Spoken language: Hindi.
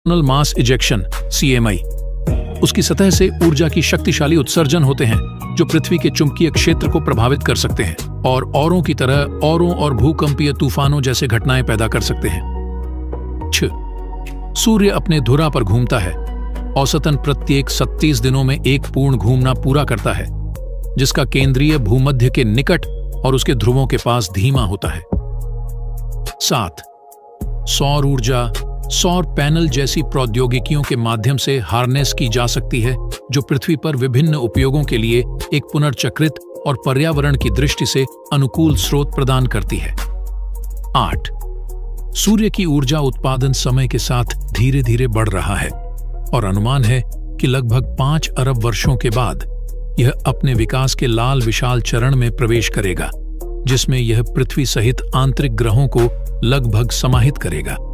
Mass ejection CMI। उसकी सतह से ऊर्जा की शक्तिशाली उत्सर्जन होते हैं जो पृथ्वी के चुंबकीय क्षेत्र को प्रभावित कर सकते हैं और औरों की तरह औरों और भूकंपीय तूफानों जैसे घटनाएं पैदा कर सकते हैं। 6. सूर्य अपने धुरा पर घूमता है, औसतन प्रत्येक 37 दिनों में एक पूर्ण घूमना पूरा करता है, जिसका केंद्रीय भूमध्य के निकट और उसके ध्रुवों के पास धीमा होता है। 7. सौर ऊर्जा सौर पैनल जैसी प्रौद्योगिकियों के माध्यम से हार्नेस की जा सकती है, जो पृथ्वी पर विभिन्न उपयोगों के लिए एक पुनर्चक्रित और पर्यावरण की दृष्टि से अनुकूल स्रोत प्रदान करती है। 8. सूर्य की ऊर्जा उत्पादन समय के साथ धीरे धीरे बढ़ रहा है और अनुमान है कि लगभग 5 अरब वर्षों के बाद यह अपने विकास के लाल विशाल चरण में प्रवेश करेगा, जिसमें यह पृथ्वी सहित आंतरिक ग्रहों को लगभग समाहित करेगा।